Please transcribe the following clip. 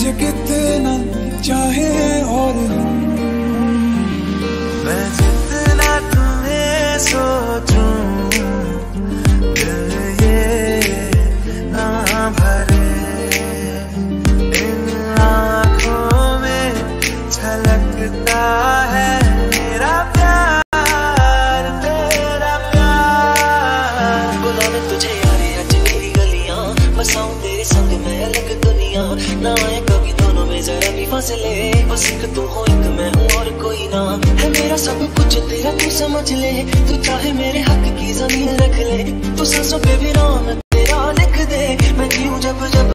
तुझे कितना चाहे और मैं जितना तुम्हें सोचूं दिल ये ना भरे। इन आँखों में झलकता है मेरा प्यार, तेरा प्यार। बुला मैं तुझे यारे आज मेरी गलियां, बसाऊं तेरे संग मैं अलग दुनिया। ना आए कभी दोनों में जरा भी फासले, बस एक तू हो एक मैं हूँ और कोई ना है। मेरा सब कुछ तेरा तू समझ ले, तू चाहे मेरे हक की जमीन रख ले। तू सांसों पे भी नाम तेरा लिख दे, मैं जीऊं जब जब